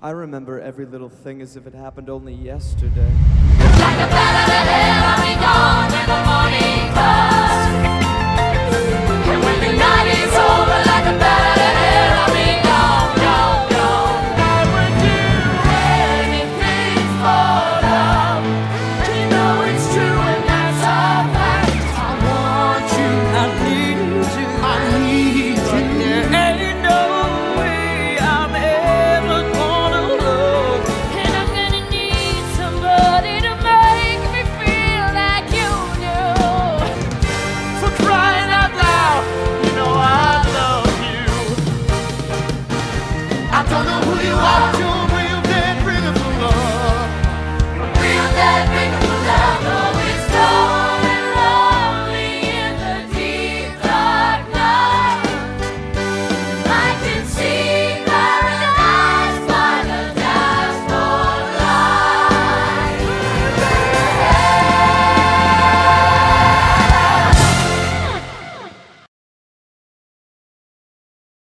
I remember every little thing as if it happened only yesterday. Like a bat out of hell.